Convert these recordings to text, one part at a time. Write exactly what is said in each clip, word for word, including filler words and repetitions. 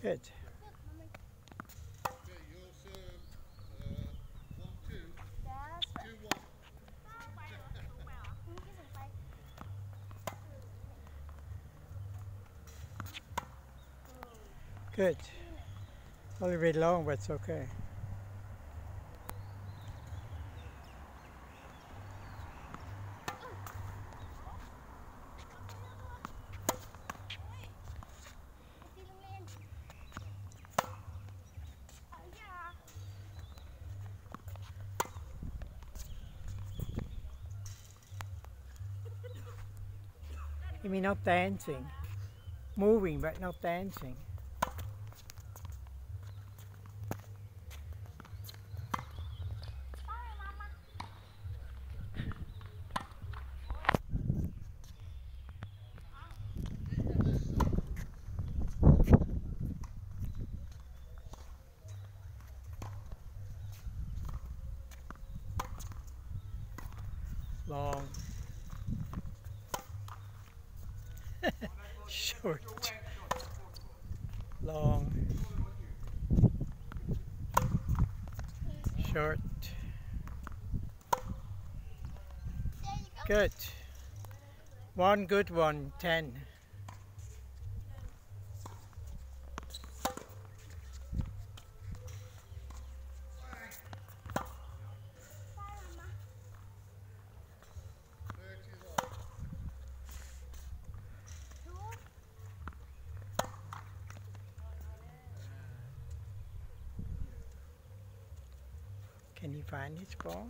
Good. Good. A little bit long, but it's okay. You mean not dancing? Moving, but not dancing. Long. Short. Long. Short. Good. One good one, ten. Can you find his ball?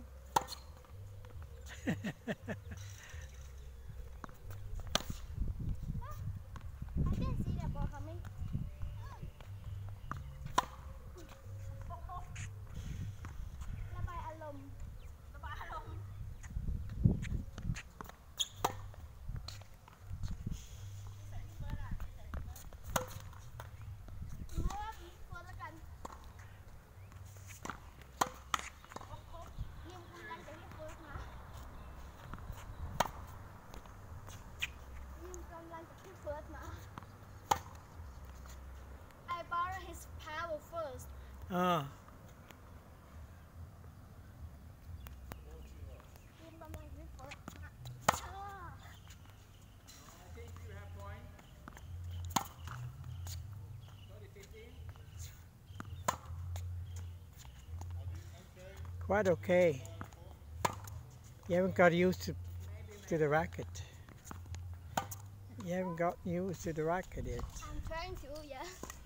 I borrow his power first. Ah. Quite okay. You haven't got used to, to the racket. You haven't got used to the racket yet. I'm trying to, yeah.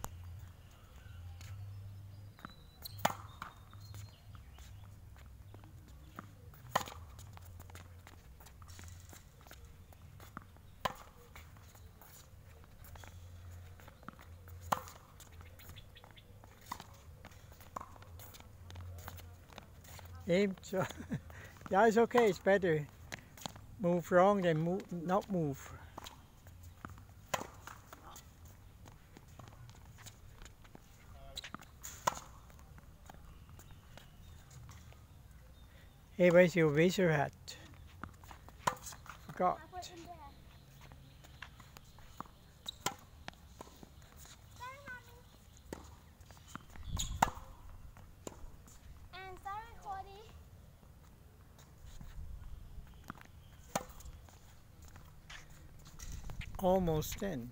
Aim. So yeah, it's okay. It's better move wrong than move, not move. Hey, where's your visor hat? Forgot. Almost end.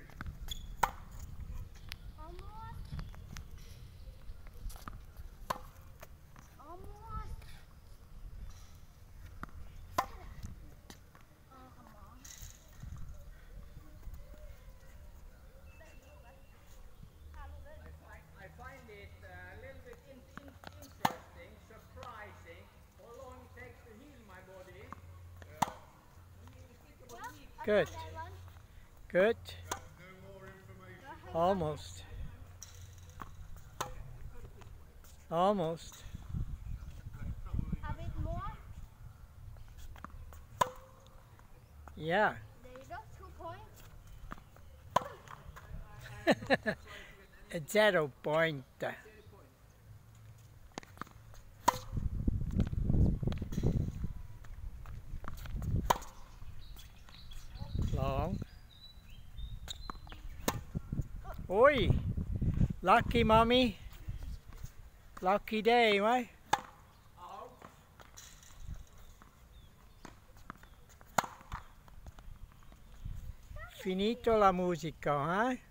Good. Good. Almost. Almost. A bit more. Yeah. There you go, two points. A zero point. Long. Oi! Lucky mommy lucky day ไหม Finito la musica, eh?